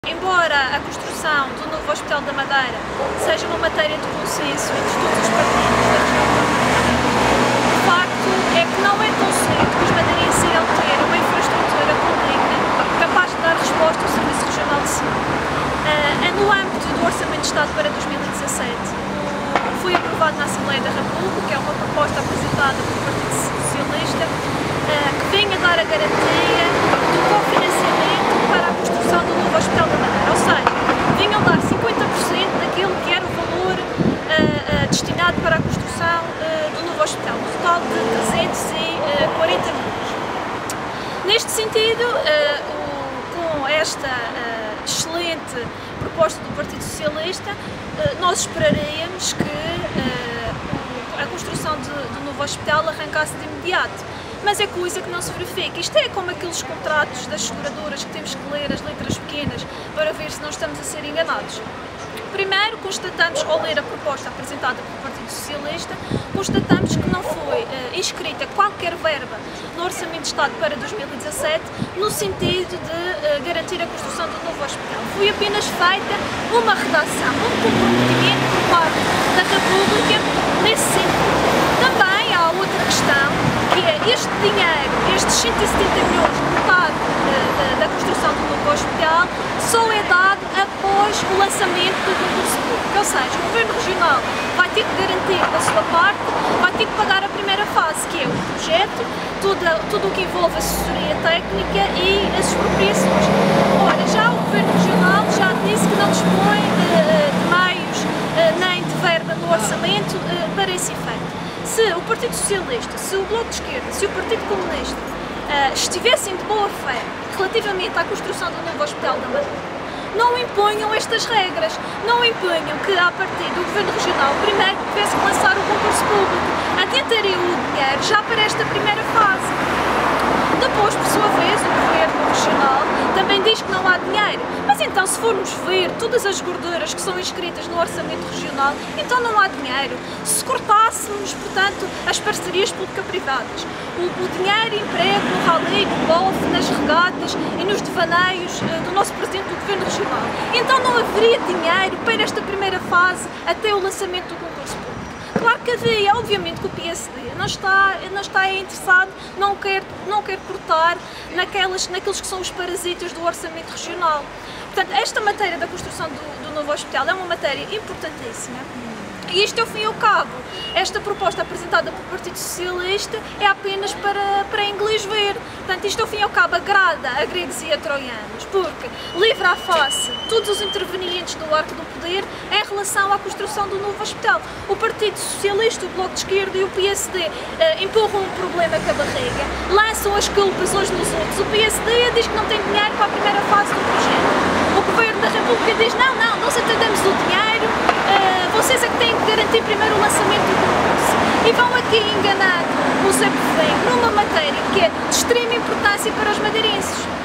Embora a construção do novo Hospital da Madeira seja uma matéria de consenso entre todos os partidos da região da Madeira, o facto é que não é tão cedo que os madeirenses irão ter uma infraestrutura pública capaz de dar resposta ao Serviço Regional de Saúde. No âmbito do Orçamento de Estado para 2017, foi aprovado na Assembleia da República, é uma proposta apresentada pelo Partido Socialista, que vem a dar a garantia do cofinanciamento para a construção do novo Hospital da Madeira, ou seja, vinham dar 50% daquilo que era o valor destinado para a construção do novo hospital, um total de 340 milhões. Neste sentido, com esta excelente proposta do Partido Socialista, nós esperaríamos que a construção do novo hospital arrancasse de imediato. Mas é coisa que não se verifica. Isto é como aqueles contratos das seguradoras que temos que ler as letras pequenas para ver se não estamos a ser enganados. Primeiro, constatamos, ao ler a proposta apresentada pelo Partido Socialista, constatamos que não foi inscrita qualquer verba no Orçamento de Estado para 2017 no sentido de garantir a construção do novo hospital. Foi apenas feita uma redação, um comprometimento por parte da República nesse sentido. Também há outra questão, que é este dinheiro, estes 170 milhões metade da construção do novo hospital, só é dado após o lançamento do concurso público. Ou seja, o Governo Regional vai ter que garantir da sua parte, vai ter que pagar a primeira fase, que é o projeto, tudo o que envolve assessoria técnica e as expropriações. Ora, já o Governo Regional já disse que não dispõe de meios nem de verba no orçamento para esse efeito. Se o Partido Socialista, se o Bloco de Esquerda, se o Partido Comunista estivessem de boa fé relativamente à construção do novo Hospital da Madeira, não imponham estas regras, não imponham que, a partir do Governo Regional, primeiro tivesse que lançar o concurso público, adiantariam o dinheiro já para esta primeira fase. Depois, por sua vez, o Governo Regional também diz que não há dinheiro. Mas então, se formos ver todas as gorduras que são inscritas no Orçamento Regional, então não há dinheiro. Se cortássemos, portanto, as parcerias público-privadas, o dinheiro emprego no rally, no golfe, nas regatas e nos devaneios do nosso Presidente do Governo Regional, então não haveria dinheiro para esta primeira fase até o lançamento do concurso público. Claro que havia, obviamente que o PSD não está interessado, não quer cortar naqueles que são os parasitas do Orçamento Regional. Portanto, esta matéria da construção do novo hospital é uma matéria importantíssima. E isto, ao fim e ao cabo, esta proposta apresentada pelo Partido Socialista é apenas para inglês ver. Portanto, isto, ao fim e ao cabo, agrada a gregos e a troianos, porque livra à face todos os intervenientes do arco do poder em relação à construção do novo hospital. O Partido Socialista, o Bloco de Esquerda e o PSD empurram um problema com a barriga, lançam as culpas uns nos outros. O PSD diz que não tem dinheiro para a primeira fase do projeto. O Governo da República diz, não, nós atendemos o dinheiro, vocês é que têm que garantir primeiro o lançamento do concurso. E vão aqui enganar o Zé Povinho numa matéria que é de extrema importância para os madeirenses.